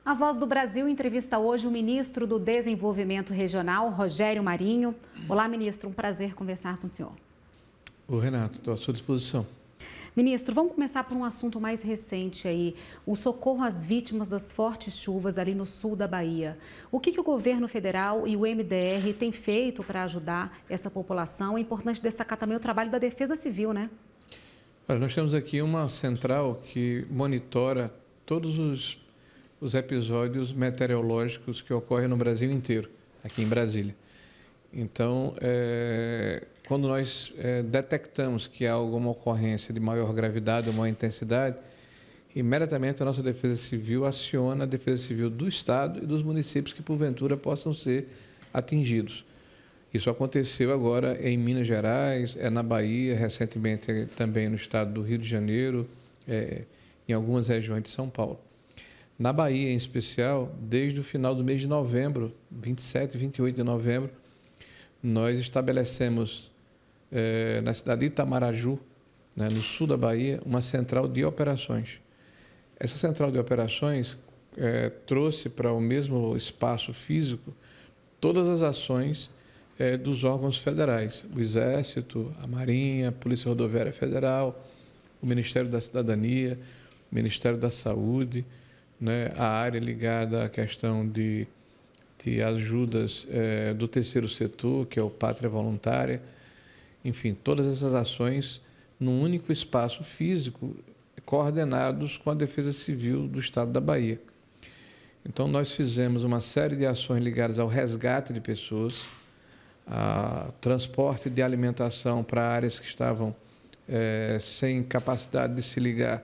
A Voz do Brasil entrevista hoje o ministro do Desenvolvimento Regional, Rogério Marinho. Olá, ministro, um prazer conversar com o senhor. Ô, Renato, estou à sua disposição. Ministro, vamos começar por um assunto mais recente aí, o socorro às vítimas das fortes chuvas ali no sul da Bahia. O que o governo federal e o MDR têm feito para ajudar essa população? É importante destacar também o trabalho da Defesa Civil, né? Olha, nós temos aqui uma central que monitora todos os episódios meteorológicos que ocorrem no Brasil inteiro, aqui em Brasília. Então, quando nós detectamos que há alguma ocorrência de maior gravidade ou maior intensidade, imediatamente a nossa Defesa Civil aciona a Defesa Civil do Estado e dos municípios que, porventura, possam ser atingidos. Isso aconteceu agora em Minas Gerais, na Bahia, recentemente também no estado do Rio de Janeiro, em algumas regiões de São Paulo. Na Bahia, em especial, desde o final do mês de novembro, 27 e 28 de novembro, nós estabelecemos na cidade de Itamaraju, no sul da Bahia, uma central de operações. Essa central de operações trouxe para o mesmo espaço físico todas as ações dos órgãos federais, o Exército, a Marinha, a Polícia Rodoviária Federal, o Ministério da Cidadania, o Ministério da Saúde, a área ligada à questão de ajudas do terceiro setor, que é o Pátria Voluntária, enfim, todas essas ações num único espaço físico, coordenados com a Defesa Civil do Estado da Bahia. Então, nós fizemos uma série de ações ligadas ao resgate de pessoas, a transporte de alimentação para áreas que estavam sem capacidade de se ligar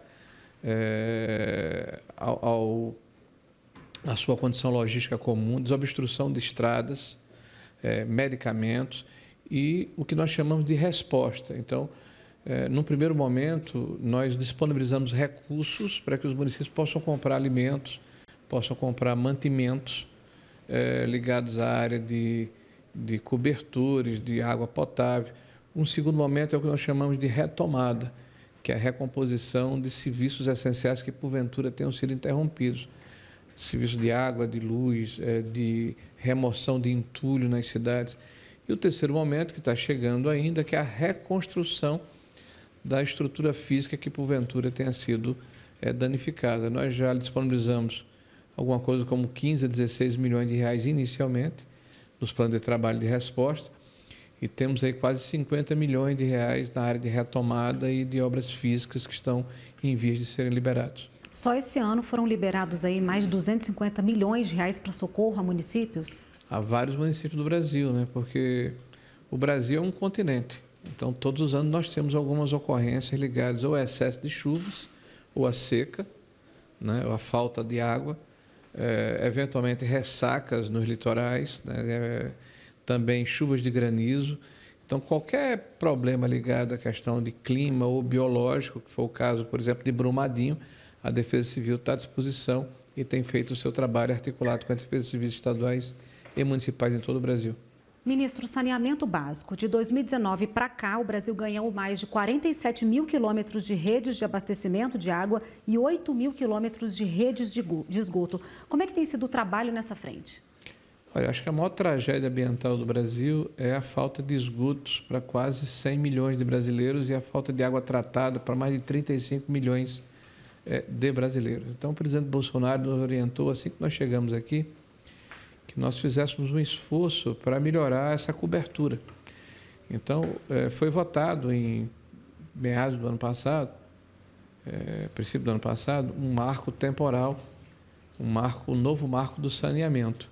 à sua condição logística comum, desobstrução de estradas, medicamentos e o que nós chamamos de resposta. Então, num primeiro momento, nós disponibilizamos recursos para que os municípios possam comprar alimentos, possam comprar mantimentos ligados à área de cobertores, de água potável. Um segundo momento é o que nós chamamos de retomada, que é a recomposição de serviços essenciais que, porventura, tenham sido interrompidos. Serviço de água, de luz, de remoção de entulho nas cidades. E o terceiro momento, que está chegando ainda, que é a reconstrução da estrutura física que, porventura, tenha sido danificada. Nós já disponibilizamos alguma coisa como 15 a 16 milhões de reais inicialmente, nos planos de trabalho de resposta, e temos aí quase 50 milhões de reais na área de retomada e de obras físicas que estão em vias de serem liberados. Só esse ano foram liberados aí mais de 250 milhões de reais para socorro a municípios? Há vários municípios do Brasil, porque o Brasil é um continente. Então, todos os anos nós temos algumas ocorrências ligadas ao excesso de chuvas, ou à seca, ou à falta de água, eventualmente ressacas nos litorais, também chuvas de granizo. Então, qualquer problema ligado à questão de clima ou biológico, que foi o caso, por exemplo, de Brumadinho, a Defesa Civil está à disposição e tem feito o seu trabalho articulado com as Defesas Civis estaduais e municipais em todo o Brasil. Ministro, saneamento básico. De 2019 para cá, o Brasil ganhou mais de 47 mil quilômetros de redes de abastecimento de água e 8 mil quilômetros de redes de esgoto. Como é que tem sido o trabalho nessa frente? Olha, acho que a maior tragédia ambiental do Brasil é a falta de esgotos para quase 100 milhões de brasileiros e a falta de água tratada para mais de 35 milhões de brasileiros. Então, o presidente Bolsonaro nos orientou, assim que nós chegamos aqui, que nós fizéssemos um esforço para melhorar essa cobertura. Então, foi votado em meados do ano passado, princípio do ano passado, um marco temporal, um novo marco do saneamento.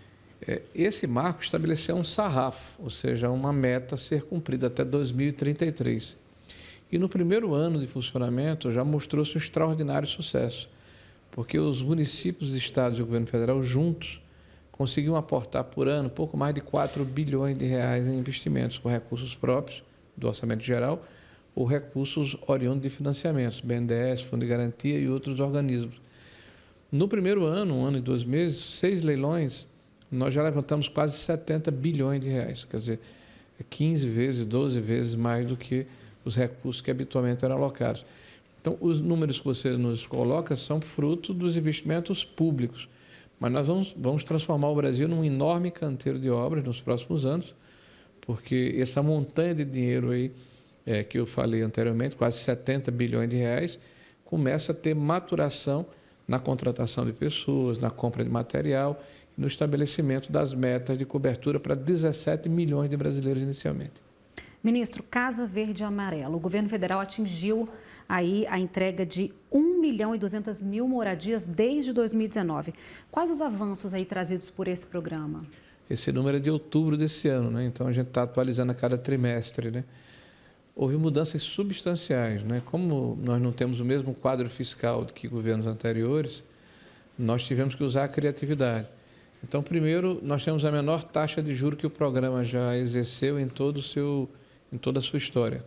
Esse marco estabeleceu um sarrafo, ou seja, uma meta a ser cumprida até 2033. E no primeiro ano de funcionamento já mostrou-se um extraordinário sucesso, porque os municípios, estados e o governo federal juntos conseguiam aportar por ano pouco mais de 4 bilhões de reais em investimentos, com recursos próprios do Orçamento Geral ou recursos oriundos de financiamentos, BNDES, Fundo de Garantia e outros organismos. No primeiro ano, um ano e 2 meses, 6 leilões, nós já levantamos quase 70 bilhões de reais, quer dizer, 15 vezes, 12 vezes mais do que os recursos que habitualmente eram alocados. Então, os números que você nos coloca são fruto dos investimentos públicos. Mas nós vamos transformar o Brasil num enorme canteiro de obras nos próximos anos, porque essa montanha de dinheiro aí, que eu falei anteriormente, quase 70 bilhões de reais, começa a ter maturação na contratação de pessoas, na compra de material e no estabelecimento das metas de cobertura para 17 milhões de brasileiros inicialmente. Ministro, Casa Verde e Amarela, o governo federal atingiu aí a entrega de 1.200.000 moradias desde 2019. Quais os avanços aí trazidos por esse programa? Esse número é de outubro desse ano, né? Então a gente está atualizando a cada trimestre, né? Houve mudanças substanciais, né? Como nós não temos o mesmo quadro fiscal do que governos anteriores, nós tivemos que usar a criatividade. Então, primeiro, nós temos a menor taxa de juros que o programa já exerceu em toda a sua história,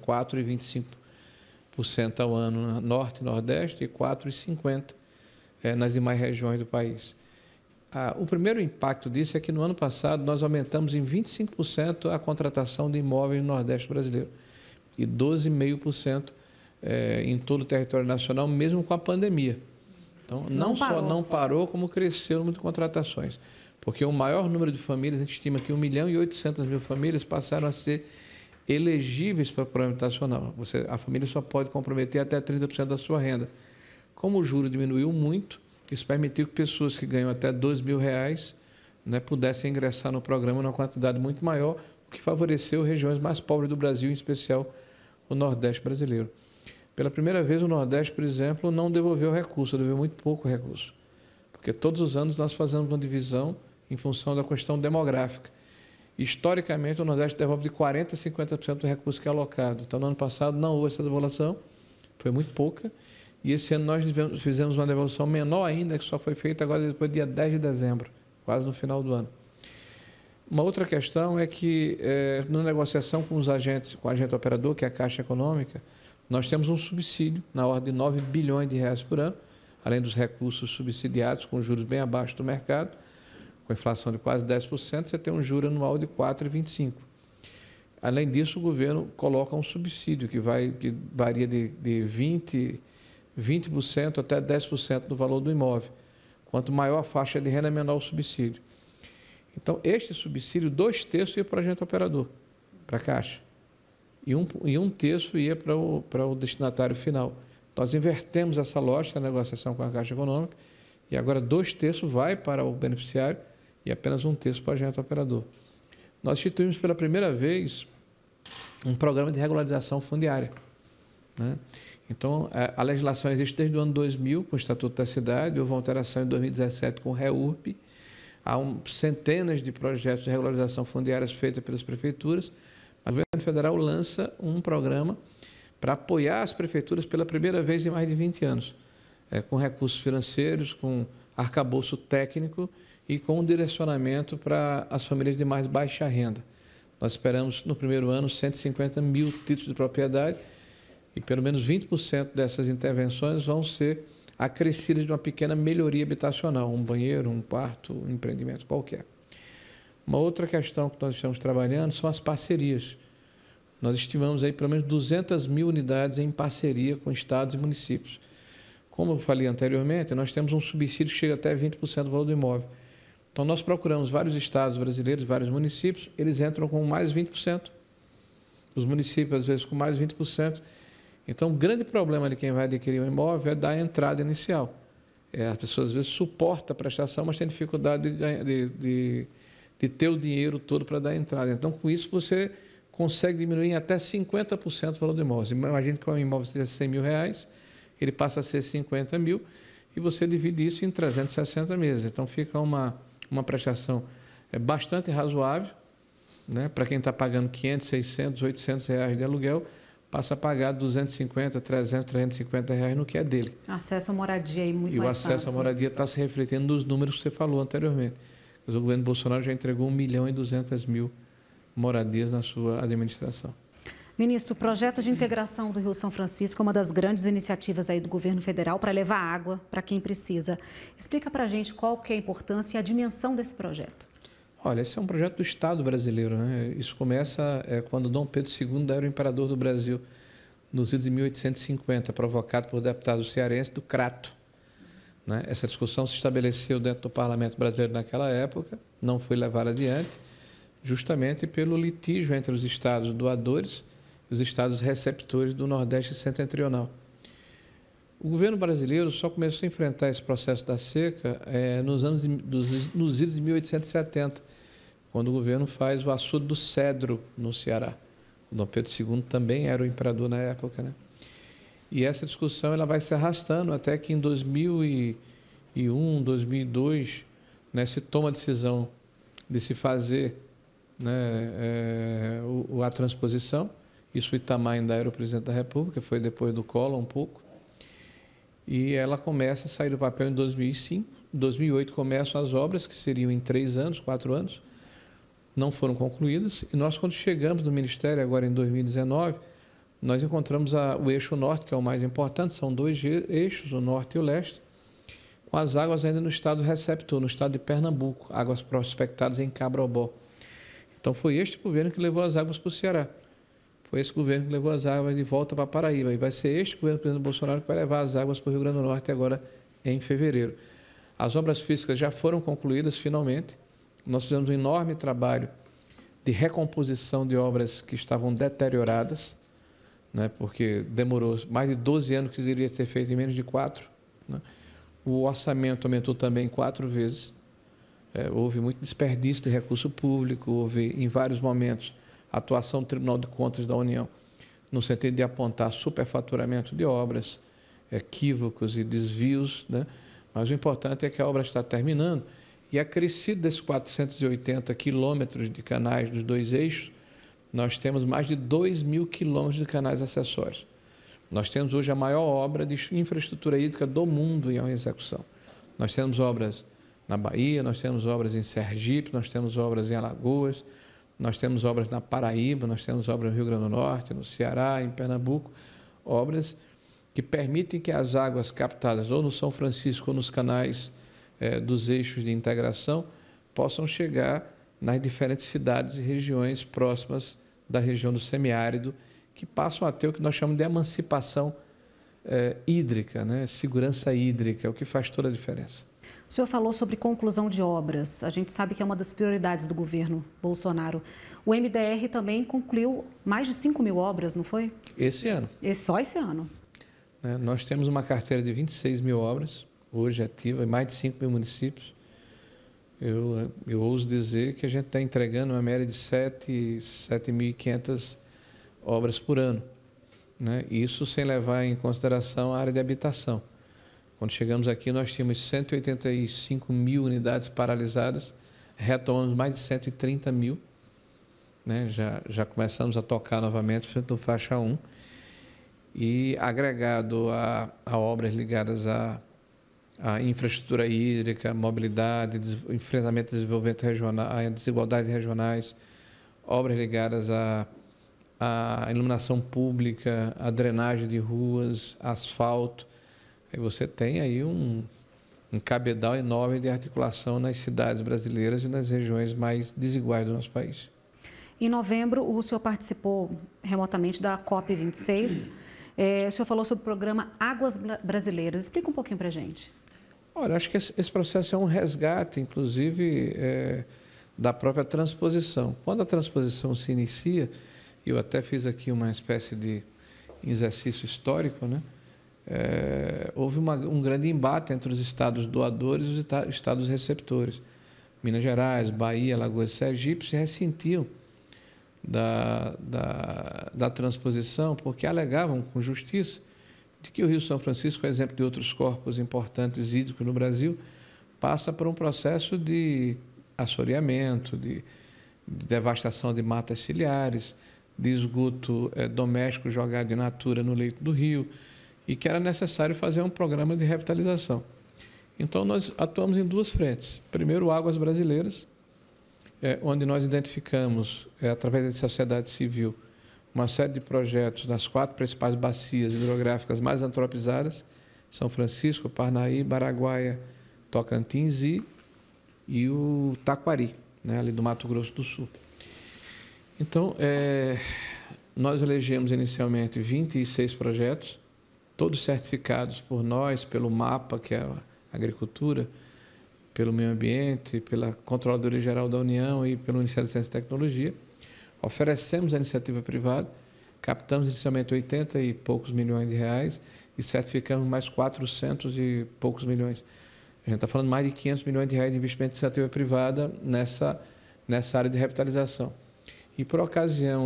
4,25% ao ano no Norte e Nordeste e 4,50% nas demais regiões do país. O primeiro impacto disso é que no ano passado nós aumentamos em 25% a contratação de imóveis no Nordeste brasileiro e 12,5% em todo o território nacional, mesmo com a pandemia. Então, não só não parou, como cresceu o número de contratações. Porque o maior número de famílias, a gente estima que 1.800.000 famílias passaram a ser elegíveis para o programa habitacional. A família só pode comprometer até 30% da sua renda. Como o juro diminuiu muito, isso permitiu que pessoas que ganham até R$2.000, né, pudessem ingressar no programa numa quantidade muito maior, o que favoreceu regiões mais pobres do Brasil, em especial o Nordeste brasileiro. Pela primeira vez, o Nordeste, por exemplo, não devolveu recurso, devolveu muito pouco recurso. Porque todos os anos nós fazemos uma divisão em função da questão demográfica. Historicamente, o Nordeste devolve de 40% a 50% do recurso que é alocado. Então, no ano passado, não houve essa devolução, foi muito pouca. E esse ano nós fizemos uma devolução menor ainda, que só foi feita agora depois do dia 10 de dezembro, quase no final do ano. Uma outra questão é que, na negociação com o agente operador, que é a Caixa Econômica, nós temos um subsídio na ordem de R$9 bilhões por ano, além dos recursos subsidiados, com juros bem abaixo do mercado, com inflação de quase 10%, você tem um juro anual de 4,25%. Além disso, o governo coloca um subsídio que varia de 20% até 10% do valor do imóvel. Quanto maior a faixa de renda, menor o subsídio. Então, este subsídio, 2/3 ia para o agente operador, para a Caixa, e um terço ia para o destinatário final. Nós invertemos essa lógica na negociação com a Caixa Econômica e agora 2/3 vai para o beneficiário e apenas 1/3 para o agente operador. Nós instituímos pela primeira vez um programa de regularização fundiária, né? Então, a legislação existe desde o ano 2000, com o Estatuto da Cidade, houve uma alteração em 2017 com o REURB. Há centenas de projetos de regularização fundiária feitos pelas prefeituras. O governo federal lança um programa para apoiar as prefeituras pela primeira vez em mais de 20 anos, com recursos financeiros, com arcabouço técnico e com um direcionamento para as famílias de mais baixa renda. Nós esperamos, no primeiro ano, 150 mil títulos de propriedade e pelo menos 20% dessas intervenções vão ser acrescidas de uma pequena melhoria habitacional, um banheiro, um quarto, um empreendimento qualquer. Uma outra questão que nós estamos trabalhando são as parcerias. Nós estimamos aí pelo menos 200 mil unidades em parceria com estados e municípios. Como eu falei anteriormente, nós temos um subsídio que chega até 20% do valor do imóvel. Então, nós procuramos vários estados brasileiros, vários municípios, eles entram com mais 20%. Os municípios, às vezes, com mais 20%. Então, o grande problema de quem vai adquirir um imóvel é dar a entrada inicial. As pessoas, às vezes, suportam a prestação, mas têm dificuldade de ter o dinheiro todo para dar a entrada. Então, com isso, você consegue diminuir em até 50% o valor do imóvel. Imagine que um imóvel seja R$100 mil, ele passa a ser 50 mil e você divide isso em 360 meses. Então, fica uma prestação bastante razoável, né? Para quem está pagando 500, 600, 800 reais de aluguel, passa a pagar 250, 300, 350 reais no que é dele. Acesso à moradia aí muito mais fácil. E o acesso à moradia está se refletindo nos números que você falou anteriormente. O governo Bolsonaro já entregou 1.200.000 moradias na sua administração. Ministro, o projeto de integração do Rio São Francisco é uma das grandes iniciativas aí do governo federal para levar água para quem precisa. Explica para a gente qual que é a importância e a dimensão desse projeto. Olha, esse é um projeto do Estado brasileiro, né? Isso começa quando Dom Pedro II era o imperador do Brasil, nos idos de 1850, provocado por deputados cearenses do Crato. né? Essa discussão se estabeleceu dentro do Parlamento brasileiro naquela época, não foi levada adiante, justamente pelo litígio entre os estados doadores e os estados receptores do Nordeste Setentrional. O governo brasileiro só começou a enfrentar esse processo da seca nos idos de 1870, quando o governo faz o açude do Cedro, no Ceará. O Dom Pedro II também era o imperador na época, né? E essa discussão ela vai se arrastando até que em 2001, 2002, né, se toma a decisão de se fazer, né, a transposição. Isso o Itamar ainda era o presidente da República, foi depois do Collor um pouco. E ela começa a sair do papel em 2005. Em 2008 começam as obras, que seriam em 3 anos, 4 anos. Não foram concluídas. E nós, quando chegamos no Ministério, agora em 2019, nós encontramos o eixo norte, que é o mais importante. São 2 eixos, o norte e o leste, com as águas ainda no estado receptor, no estado de Pernambuco, águas prospectadas em Cabrobó. Então, foi este governo que levou as águas para o Ceará. Foi esse governo que levou as águas de volta para Paraíba. E vai ser este governo do presidente Bolsonaro que vai levar as águas para o Rio Grande do Norte agora em fevereiro. As obras físicas já foram concluídas finalmente. Nós fizemos um enorme trabalho de recomposição de obras que estavam deterioradas, né, porque demorou mais de 12 anos que deveria ter feito em menos de 4. Né? O orçamento aumentou também 4 vezes. Houve muito desperdício de recurso público, houve em vários momentos a atuação do Tribunal de Contas da União no sentido de apontar superfaturamento de obras, equívocos e desvios, né? Mas o importante é que a obra está terminando e acrescido desses 480 quilômetros de canais dos 2 eixos, nós temos mais de 2.000 quilômetros de canais acessórios. Nós temos hoje a maior obra de infraestrutura hídrica do mundo em execução. Nós temos obras na Bahia, nós temos obras em Sergipe, nós temos obras em Alagoas, nós temos obras na Paraíba, nós temos obras no Rio Grande do Norte, no Ceará, em Pernambuco, obras que permitem que as águas captadas ou no São Francisco ou nos canais dos eixos de integração possam chegar nas diferentes cidades e regiões próximas da região do semiárido, que passam a ter o que nós chamamos de emancipação hídrica, né? Segurança hídrica, é o que faz toda a diferença. O senhor falou sobre conclusão de obras. A gente sabe que é uma das prioridades do governo Bolsonaro. O MDR também concluiu mais de 5.000 obras, não foi? Esse ano. Só esse ano. Nós temos uma carteira de 26.000 obras, hoje ativa, em mais de 5.000 municípios. Eu ouso dizer que a gente está entregando uma média de 7.500 obras por ano, né? Isso sem levar em consideração a área de habitação. Quando chegamos aqui, nós tínhamos 185.000 unidades paralisadas, retomamos mais de 130.000, né? Já começamos a tocar novamente no faixa 1, e agregado a obras ligadas à infraestrutura hídrica, mobilidade, enfrentamento de desenvolvimento regional, a desigualdades regionais, obras ligadas à iluminação pública, à drenagem de ruas, asfalto. Aí você tem aí um cabedal enorme de articulação nas cidades brasileiras e nas regiões mais desiguais do nosso país. Em novembro, o senhor participou remotamente da COP26. O senhor falou sobre o programa Águas Brasileiras. Explica um pouquinho para a gente. Olha, acho que esse processo é um resgate, inclusive, da própria transposição. Quando a transposição se inicia, eu até fiz aqui uma espécie de exercício histórico, né? Houve um grande embate entre os estados doadores e os estados receptores. Minas Gerais, Bahia, Alagoas e Sergipe se ressentiam da transposição porque alegavam com justiça de que o Rio São Francisco, por exemplo, de outros corpos importantes hídricos no Brasil, passa por um processo de assoreamento, de devastação de matas ciliares, de esgoto doméstico jogado in natura no leito do rio, e que era necessário fazer um programa de revitalização. Então, nós atuamos em 2 frentes. Primeiro, Águas Brasileiras, onde nós identificamos, através da sociedade civil, uma série de projetos nas 4 principais bacias hidrográficas mais antropizadas, São Francisco, Parnaíba, Araguaia, Tocantins e o Taquari, né, ali do Mato Grosso do Sul. Então, nós elegemos inicialmente 26 projetos, todos certificados por nós, pelo MAPA, que é Agricultura, pelo Meio Ambiente, pela Controladoria Geral da União e pelo Ministério da Ciência e Tecnologia. Oferecemos à iniciativa privada, captamos inicialmente 80 e poucos milhões de reais e certificamos mais 400 e poucos milhões. A gente está falando mais de 500 milhões de reais de investimento de iniciativa privada nessa área de revitalização. E por ocasião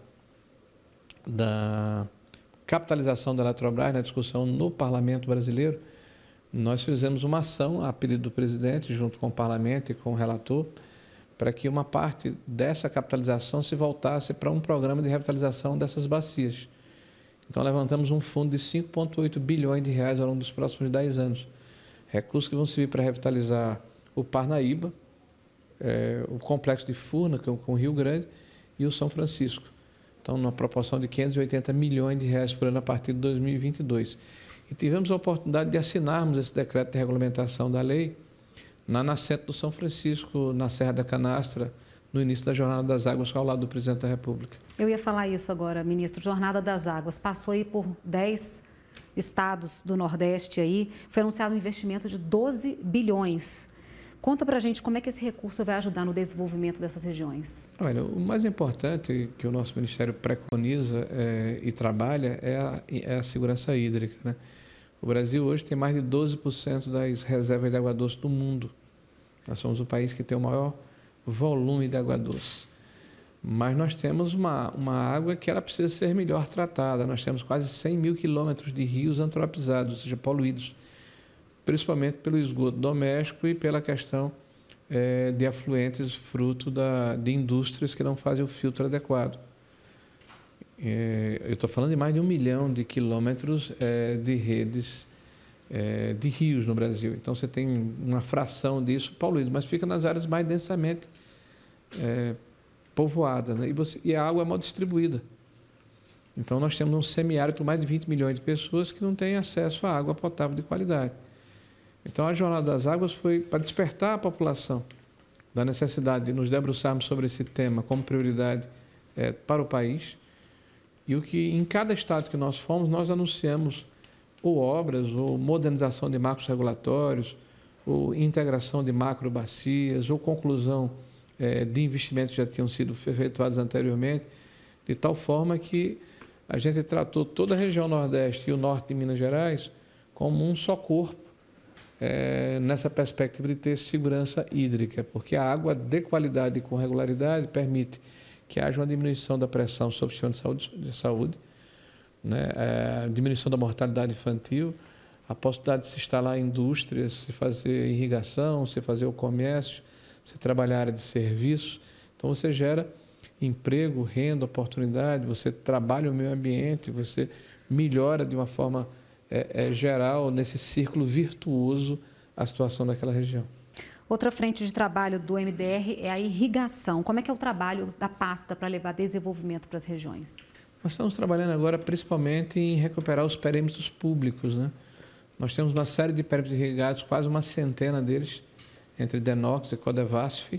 da capitalização da Eletrobras, na discussão no Parlamento brasileiro, nós fizemos uma ação a pedido do presidente, junto com o Parlamento e com o relator, para que uma parte dessa capitalização se voltasse para um programa de revitalização dessas bacias. Então, levantamos um fundo de 5,8 bilhões de reais ao longo dos próximos 10 anos. Recursos que vão servir para revitalizar o Parnaíba, o Complexo de Furna, com o Rio Grande, e o São Francisco. Então, numa proporção de 580 milhões de reais por ano a partir de 2022. E tivemos a oportunidade de assinarmos esse decreto de regulamentação da lei na nascente do São Francisco, na Serra da Canastra, no início da Jornada das Águas, ao lado do Presidente da República. Eu ia falar isso agora, ministro. Jornada das Águas passou aí por 10 estados do Nordeste aí. Foi anunciado um investimento de 12 bilhões. Conta pra gente como é que esse recurso vai ajudar no desenvolvimento dessas regiões. Olha, o mais importante que o nosso Ministério preconiza e trabalha é a segurança hídrica, né? O Brasil hoje tem mais de 12% das reservas de água doce do mundo. Nós somos o país que tem o maior volume de água doce. Mas nós temos uma água que ela precisa ser melhor tratada. Nós temos quase 100 mil quilômetros de rios antropizados, ou seja, poluídos, principalmente pelo esgoto doméstico e pela questão de afluentes fruto de indústrias que não fazem o filtro adequado. Eu estou falando de mais de 1 milhão de quilômetros de redes de rios no Brasil. Então, você tem uma fração disso poluído, mas fica nas áreas mais densamente povoadas, né? E a água é mal distribuída. Então, nós temos um semiárido com mais de 20 milhões de pessoas que não têm acesso à água potável de qualidade. Então, a Jornada das Águas foi para despertar a população da necessidade de nos debruçarmos sobre esse tema como prioridade para o país. E o que em cada estado que nós fomos, nós anunciamos ou obras, ou modernização de marcos regulatórios, ou integração de macrobacias, ou conclusão de investimentos que já tinham sido efetuados anteriormente, de tal forma que a gente tratou toda a região Nordeste e o Norte de Minas Gerais como um só corpo, nessa perspectiva de ter segurança hídrica, porque a água de qualidade e com regularidade permite que haja uma diminuição da pressão sobre o sistema de saúde, né? A diminuição da mortalidade infantil, a possibilidade de se instalar indústrias, se fazer irrigação, se fazer o comércio, se trabalhar a área de serviços. Então, você gera emprego, renda, oportunidade, você trabalha o meio ambiente, você melhora de uma forma geral, nesse círculo virtuoso, a situação daquela região. Outra frente de trabalho do MDR é a irrigação. Como é que é o trabalho da pasta para levar desenvolvimento para as regiões? Nós estamos trabalhando agora principalmente em recuperar os perímetros públicos, né? Nós temos uma série de perímetros irrigados, quase uma centena deles, entre Denox e Codevasf,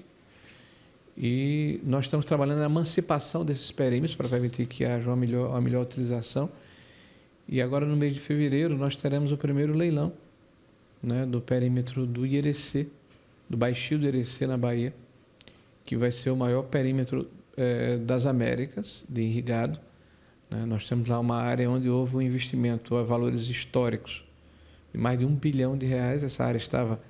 e nós estamos trabalhando na emancipação desses perímetros para permitir que haja uma melhor utilização. E agora, no mês de fevereiro, nós teremos o primeiro leilão, né, do perímetro do Irecê, do Baixio do Irecê, na Bahia, que vai ser o maior perímetro das Américas, de irrigado. Né? Nós temos lá uma área onde houve um investimento a valores históricos de mais de R$1 bilhão. Essa área estava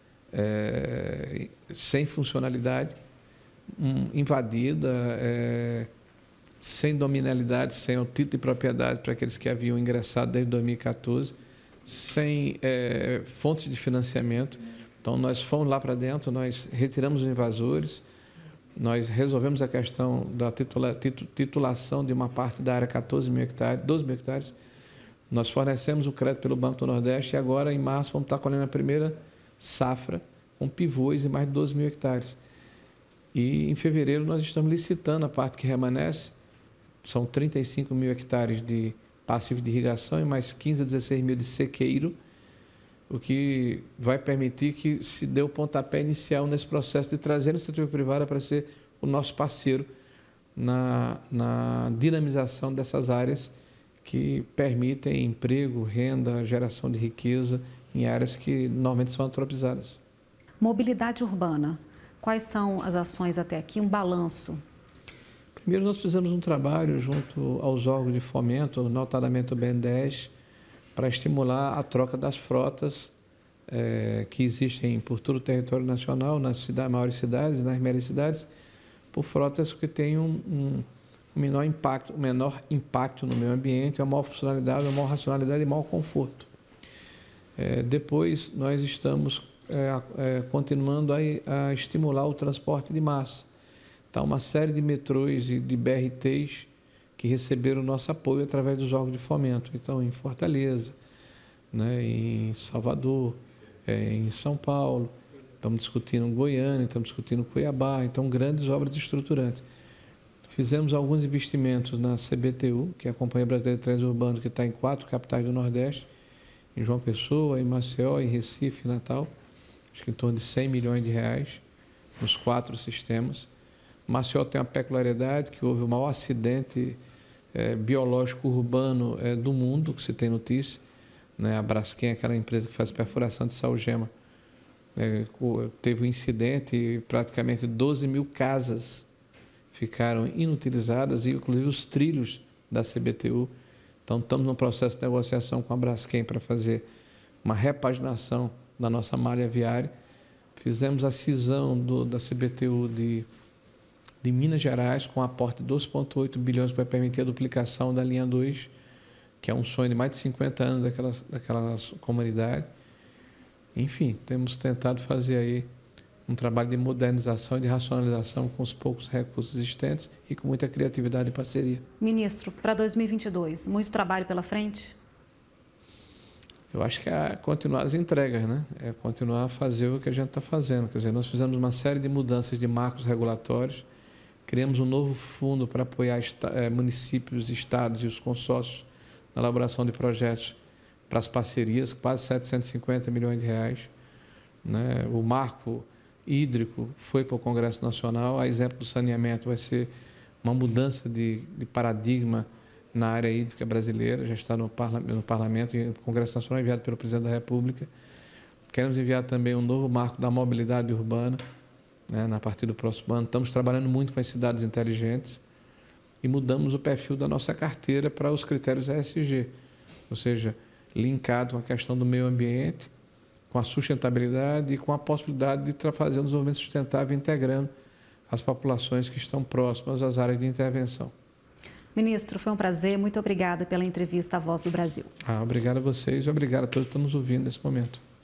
sem funcionalidade, invadida, sem dominalidade, sem o título de propriedade para aqueles que haviam ingressado desde 2014, sem fontes de financiamento. Então, nós fomos lá para dentro, nós retiramos os invasores, nós resolvemos a questão da titulação de uma parte da área, 12 mil hectares. Nós fornecemos o crédito pelo Banco do Nordeste e agora, em março, vamos estar colhendo a primeira safra com pivôs em mais de 12 mil hectares. E, em fevereiro, nós estamos licitando a parte que remanesce. São 35 mil hectares de passivo de irrigação e mais 15 a 16 mil de sequeiro, o que vai permitir que se dê o pontapé inicial nesse processo de trazer a iniciativa privada para ser o nosso parceiro na dinamização dessas áreas que permitem emprego, renda, geração de riqueza em áreas que normalmente são antropizadas. Mobilidade urbana. Quais são as ações até aqui? Um balanço. Primeiro, nós fizemos um trabalho junto aos órgãos de fomento, notadamente o BNDES, para estimular a troca das frotas que existem por todo o território nacional, nas maiores cidades, nas médias cidades, por frotas que têm um menor impacto no meio ambiente, uma maior funcionalidade, uma maior racionalidade e maior conforto. Depois, nós estamos continuando a estimular o transporte de massa. Então, uma série de metrôs e de BRTs que receberam o nosso apoio através dos órgãos de fomento. Então, em Fortaleza, né, em Salvador, em São Paulo, estamos discutindo Goiânia, estamos discutindo Cuiabá, então grandes obras estruturantes. Fizemos alguns investimentos na CBTU, que é a Companhia Brasileira de Trânsito Urbano, que está em 4 capitais do Nordeste, em João Pessoa, em Maceió, em Recife, em Natal, acho que em torno de 100 milhões de reais, nos 4 sistemas. Maceió tem uma peculiaridade, que houve o maior acidente biológico urbano do mundo, que se tem notícia, né? A Braskem, aquela empresa que faz perfuração de salgema, teve um incidente e praticamente 12 mil casas ficaram inutilizadas, e inclusive os trilhos da CBTU. Então, estamos no processo de negociação com a Braskem para fazer uma repaginação da nossa malha viária. Fizemos a cisão da CBTU de Minas Gerais, com aporte de 2,8 bilhões, que vai permitir a duplicação da linha 2, que é um sonho de mais de 50 anos daquela comunidade. Enfim, temos tentado fazer aí um trabalho de modernização e de racionalização com os poucos recursos existentes e com muita criatividade e parceria. Ministro, para 2022, muito trabalho pela frente? Eu acho que é continuar as entregas, né? É continuar a fazer o que a gente está fazendo. Quer dizer, nós fizemos uma série de mudanças de marcos regulatórios, criamos um novo fundo para apoiar municípios, estados e os consórcios na elaboração de projetos para as parcerias, quase 750 milhões de reais. Né? O marco hídrico foi para o Congresso Nacional, a exemplo do saneamento vai ser uma mudança de paradigma na área hídrica brasileira, já está no Parlamento e no Congresso Nacional, enviado pelo Presidente da República. Queremos enviar também um novo marco da mobilidade urbana, né, a partir do próximo ano. Estamos trabalhando muito com as cidades inteligentes e mudamos o perfil da nossa carteira para os critérios ESG, ou seja, linkado com a questão do meio ambiente, com a sustentabilidade e com a possibilidade de fazer um desenvolvimento sustentável integrando as populações que estão próximas às áreas de intervenção. Ministro, foi um prazer. Muito obrigada pela entrevista à Voz do Brasil. Obrigado a vocês e obrigado a todos que estão nos ouvindo nesse momento.